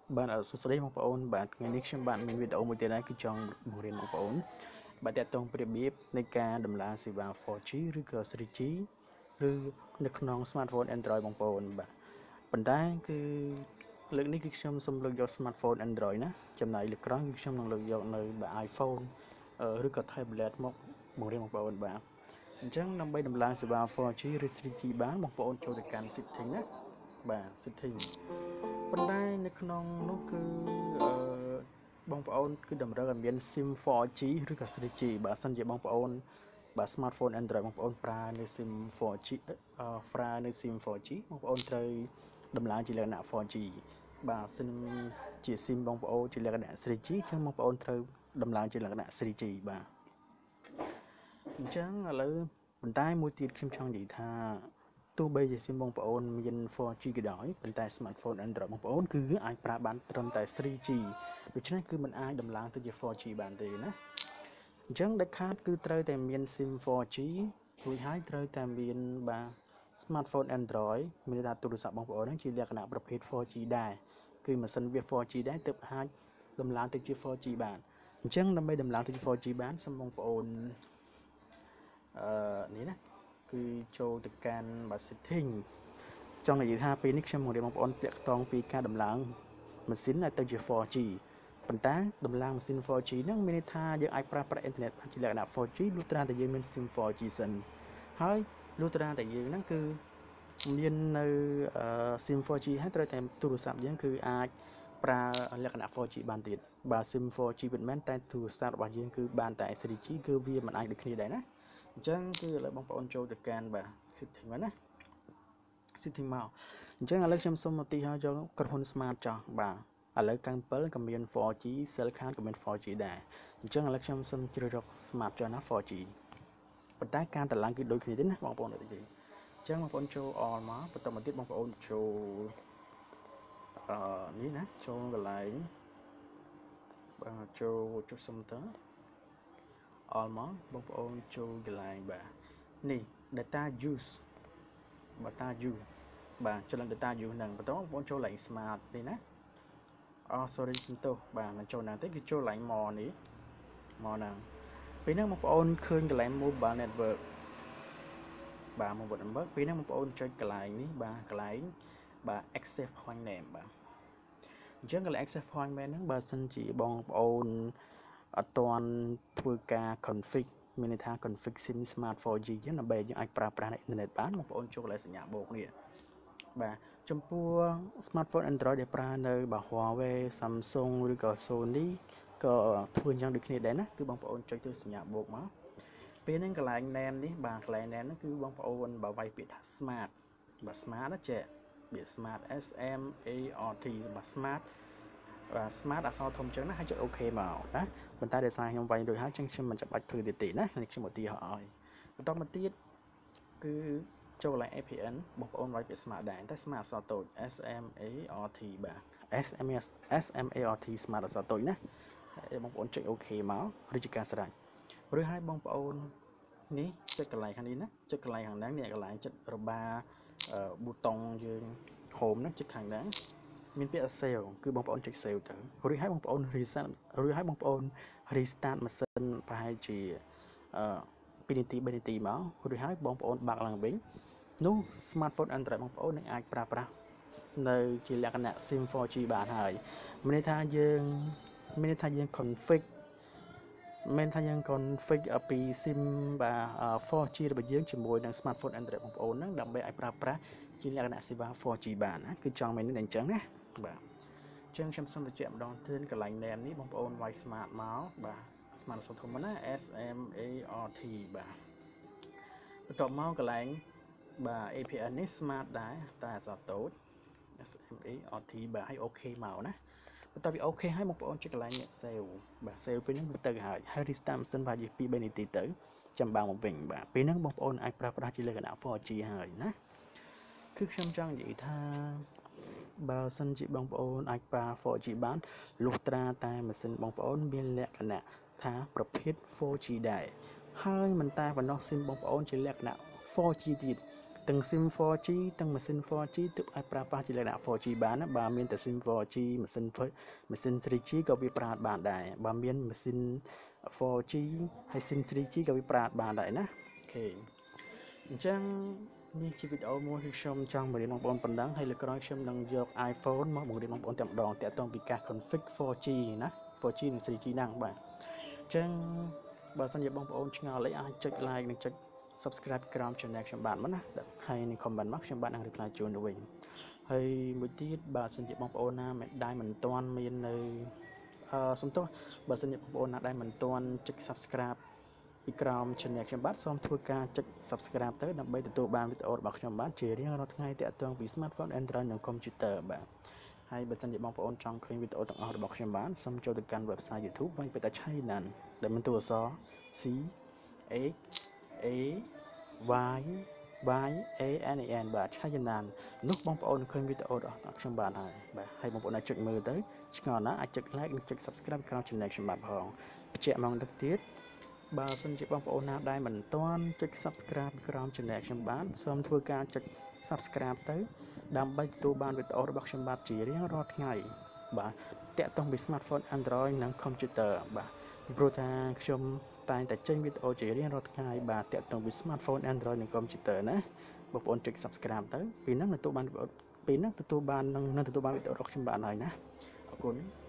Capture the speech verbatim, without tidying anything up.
bạn ở số đấy mong ôn bạn ngày nay xem bạn mình video một tiếng này cứ chọn một riêng mong ôn bạn đẹp tôngประเภทในการดำราสิบา โฟร์ จี หรือก็ ทรี จี หรือในขนม smartphone Android บางปอนแบบปัจจัยคือเรื่องนี้คือខ្ញុំសូមលើកយក smartphone Android ណាចំណែកលើកក្រោយគឺខ្ញុំនឹងលើកយកនៅแบบ iPhone ឬក៏ tablet មកបង្រៀនបងប្អូនបាទអញ្ចឹងដើម្បីដំឡើងសេវា โฟร์ จี ឬ ทรี จี បានបងប្អូនចូលទៅកាន់ setting ណាបាទ setting ប៉ុន្តែនៅក្នុងនោះគឺអឺបងប្អូនគឺតម្រូវឲ្យមាន SIM โฟร์ จี ឬក៏ ทรี จี បើសិនជាបងប្អូនបាទ smartphone Android បងប្អូនប្រើនៅ SIM โฟร์ จี អឺប្រើនៅ SIM โฟร์ จี បងប្អូនត្រូវដំឡើងជាលក្ខណៈ โฟร์ จี បាទ SIM ជា SIM បងប្អូនជាលក្ខណៈ ทรี จี អញ្ចឹងបងប្អូនត្រូវដំឡើងជាលក្ខណៈ ทรี จี បាទអញ្ចឹងឥឡូវប៉ុន្តែមួយទៀតខ្ញុំចង់និយាយថាទោះបីជា SIM បងប្អូនមាន โฟร์ จี ក៏ដោយប៉ុន្តែ smartphone Android បងប្អូនគឺអាចប្រើបានត្រឹមតែ ทรี จี ដូច្នេះគឺมันអាចដំឡើងទៅជា โฟร์ จี បានទេណាអញ្ចឹងដាច់ខាតគឺត្រូវតែមាន SIM โฟร์ จี រួចហើយត្រូវតែមានបាទ smartphone Android មានថាទូរស័ព្ទបងប្អូនហ្នឹងជាលក្ខណៈប្រភេទ โฟร์ จี ដែរគឺម៉ាស៊ីនវា โฟร์ จี ដែរទើបអាចដំឡើងទៅជា โฟร์ จี បានអញ្ចឹងដើម្បីដំឡើងទៅជា โฟร์ จี បានសូមបងប្អូនអឺនេះណាគឺចូលទៅកាន់បាទ setting ចង់និយាយថាពេលនេះខ្ញុំបង្រៀនបងប្អូនតាក់ទងពីការដំឡើងម៉ាស៊ីនឲ្យទៅជា โฟร์ จี ប៉ុន្តែដំឡើងម៉ាស៊ីន โฟร์ จี ហ្នឹងមានន័យថាយើងអាចប្រើប្រាស់អ៊ីនធឺណិតបានជាលក្ខណៈ โฟร์ จี លុះត្រាតែយើងមាន SIM โฟร์ จี សិនហើយលុះត្រាតែយើងហ្នឹងគឺមាននៅ SIM โฟร์ จี ហើយត្រូវតែទូរស័ព្ទយើងគឺអាចប្រើលក្ខណៈ โฟร์ จี បានទៀតបើ SIM โฟร์ จี ពិតមែនតែទូរស័ព្ទរបស់យើងគឺបានតែ ทรี จี គឺវាមិនអាចដូចគ្នាដែរណាអញ្ចឹងគឺឥឡូវបងប្អូនចូលទៅកាន់បាទ setting មកណា setting មកអញ្ចឹងឥឡូវខ្ញុំសូមឧទាហរណ៍យកក្រុមហ៊ុន Smart ចោះបាទឥឡូវកម្មពិតក៏មាន โฟร์ จี cell card ក៏មាន โฟร์ จี ដែរអញ្ចឹងឥឡូវខ្ញុំសូមជ្រើសរើស Smart ចុះណា โฟร์ จี ប៉ុន្តែការតម្លើងគឺដូចគ្នាទេណាបងប្អូនដូចទេអញ្ចឹងបងប្អូនចូល all មកបន្តមកទៀតបងប្អូនចូលអឺនេះណាចូលកន្លែងបាទចូលចុច center all មកបងប្អូនចូលកន្លែងបាទនេះ data use data use បាទចុចឡើង data use ហ្នឹងបន្តបងប្អូនចូលឡើង smart នេះណាអូ sorry សន្ទុះបាទមិនចូលណាទេគឺចូលឡើង more នេះ more ហ្នឹងពេលហ្នឹងបងប្អូនឃើញកន្លែង mobile network បាទ mobile network ពេលហ្នឹងបងប្អូនចុចកន្លែងនេះបាទកន្លែងបាទ access point name បាទអញ្ចឹងកន្លែង access point name ហ្នឹងបើសិនជាបងប្អូនអត់ទាន់ធ្វើការ config មានន័យថា config SIM smart โฟร์ จี ចឹងដើម្បីយើងអាចប្រើប្រាស់នៅអ៊ីនធឺណិតបានបងប្អូនចូលកន្លែងសញ្ញាបូកនេះបាទចំពោះ smartphone Android ដែលប្រើនៅបាទ Huawei Samsung ឬក៏ Sony ក៏ធ្វើយ៉ាងដូចគ្នាដែរណាគឺបងប្អូនចុចទៅសញ្ញាបូកមកពេលហ្នឹងកន្លែង name នេះបាទកន្លែង name ហ្នឹងគឺបងប្អូនបើវាយពាក្យថា smart បាទ smart ណាចេះពាក្យ smart S M A R T បាទ smart បាទ smart អក្សរធំចឹងណាហើយចុច OK មកណាប៉ុន្តែដោយសារខ្ញុំវាយរួចហើយចឹងខ្ញុំមិនចាំបាច់ធ្វើទៀតទេណាខ្ញុំឧទាហរណ៍ឲ្យបន្តមកទៀតគឺចូលកន្លែង เอ พี เอ็น បងប្អូនវាយពាក្យ smart ដែរតែ smart អក្សរតូច S M A R T បាទ S M A S M A R T smart អក្សរតូចណាហើយបងប្អូនចុច OK មកឬជាការស្រេចឬហើយបងប្អូននេះចុចកន្លែងខាងនេះណាចុចកន្លែងខាងហ្នឹងនេះកន្លែងចិត្តរបាប៊ូតុងយើង home ហ្នឹងចុចខាងហ្នឹងមានពាក្យ save គឺបងប្អូនចុច save ទៅរួចហើយបងប្អូន reset រួចហើយបងប្អូន restart ម៉ាស៊ីនប្រហែលជាអឺពីរនាទីបីនាទីមករួចហើយបងប្អូនបាក់ឡើងវិញនោះ smartphone Android បងប្អូននឹងអាចប្រើប្រាស់នៅជាលក្ខណៈ SIM โฟร์ จี បានហើយមានន័យថាយើងមានន័យថាយើង config មានថាយើង config ពី SIM បាទ โฟร์ จี របស់យើងជាមួយនឹង smartphone Android បងប្អូនហ្នឹងដើម្បីឲ្យប្រើប្រាស់ជាលក្ខណៈសេវា โฟร์ จี បានណាគឺចង់មាននេះអញ្ចឹងណាបាទអញ្ចឹងខ្ញុំសូមបញ្ជាក់ម្ដងទៀតកន្លែង name នេះបងប្អូនវាយ smart មកបាទ smart សុំធំណា S M A R T បាទបន្ទាប់មកកន្លែងបាទ เอ พี เอ็น នេះ smart ដែរតែអក្សរតូច S M A R T បាទឲ្យ OK មកណាបន្ទាប់ពី OK ហើយបងប្អូនចុចកន្លែង save បាទ save ពេលហ្នឹងទៅហើយហើយ restart ម៉ាស៊ីនប្រហែលជាពីរបីនាទីទៅចាំបើមកវិញបាទពេលហ្នឹងបងប្អូនអាចប្រើប្រាស់ជាលក្ខណៈ โฟร์ จี ហើយណាគឺខ្ញុំចង់និយាយថាបើសិនជាបងប្អូនអាចប្រើ โฟร์ จี បានលុះត្រាតែម៉ាស៊ីនបងប្អូនមានលក្ខណៈថាប្រភេទ โฟร์ จี ដែរហើយមិនតែប៉ុណ្ណោះ SIM បងប្អូនជាលក្ខណៈ โฟร์ จี ទៀត từng sim four G ទាំង machine four G ទើបអាចប្រើប្រាស់ជាលក្ខណៈ four G បានណាបើមានតែ sim four G machine machine three G ក៏វាប្រើបានដែរបើមាន machine four G ហើយ sim three G ក៏វាប្រើបានដែរណាអូខេអញ្ចឹងនេះជាវីដេអូមួយគឺខ្ញុំចង់បង្រៀនបងប្អូនប៉ុណ្ណឹងហើយលើក្រោយខ្ញុំនឹងយក iPhone មកបង្រៀនបងប្អូនតែម្ដងតាក់ទងពីការ config four G ណា four G និង three G ហ្នឹងបាទអញ្ចឹងបើសិនជាបងប្អូនឆ្ងល់អីអាចចុច like និងចុច subscribe ក្រោម channel ខ្ញុំបានមកណាហើយនឹង comment មកខ្ញុំបាននឹង reply ជូនទៅវិញហើយមួយទៀតបើសិនជាបងប្អូនណាមិនដែលមិនទាន់មាននៅអឺសំទោសបើសិនជាបងប្អូនណាដែលមិនទាន់ចុច subscribe ពីក្រោម channel ខ្ញុំបាទសូមធ្វើការចុច subscribe ទៅដើម្បីទទួលបានវីដេអូរបស់ខ្ញុំបាទជារៀងរាល់ថ្ងៃតាក់ទងពី smartphone Android និង computer បាទហើយបើសិនជាបងប្អូនចង់ឃើញវីដេអូទាំងអស់របស់ខ្ញុំបានសូមចូលទៅកាន់ website YouTube វិញពេលតែ China ដែលមានតួអក្សរ C H A Y Y A N A N បាទ China នោះបងប្អូននឹងឃើញវីដេអូរបស់ខ្ញុំបានហើយបាទហើយបងប្អូនអាចចុចមើលទៅឆ្ងល់ណាអាចចុច like និងចុច subscribe ក្រោម channel ខ្ញុំបាទផងបញ្ជាក់មកទឹកទៀតបើសិនជាបងប្អូនណាដែលមិនទាន់ចុច subscribe ក្រោម channel ខ្ញុំបានសូមធ្វើការចុច subscribe ទៅដើម្បីទទួលបានវីដេអូរបស់ខ្ញុំបាទជារៀងរាល់ថ្ងៃបាទតាក់ទងពី smartphone Android និង computer បាទព្រោះថាខ្ញុំតែងតែចេញវីដេអូជារៀងរាល់ថ្ងៃបាទតាក់ទងពី smartphone Android និង computer ណាបងប្អូនចុច subscribe ទៅពីហ្នឹងទទួលបានពីហ្នឹងទទួលបាននឹងទទួលបានវីដេអូរបស់ខ្ញុំបានហើយណាអរគុណ